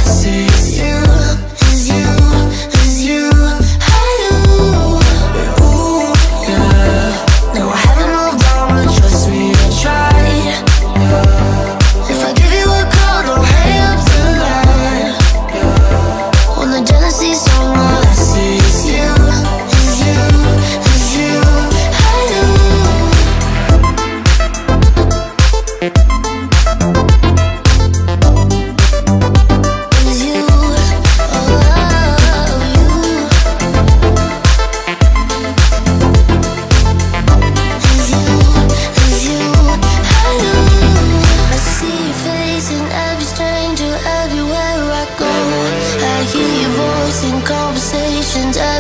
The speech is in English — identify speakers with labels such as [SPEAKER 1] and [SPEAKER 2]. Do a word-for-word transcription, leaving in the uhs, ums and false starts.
[SPEAKER 1] see is you, is you, is you. I do. Ooh, yeah. No, I haven't moved on, but trust me, I tried. Yeah. If I give you a call, don't hang up the line. Yeah. When the jealousy's on, all I see is you, is you, is you. I do. Is you, oh, you. Is you, is you. I do. I see your face in every stranger everywhere I go. I hear your voice in conversations.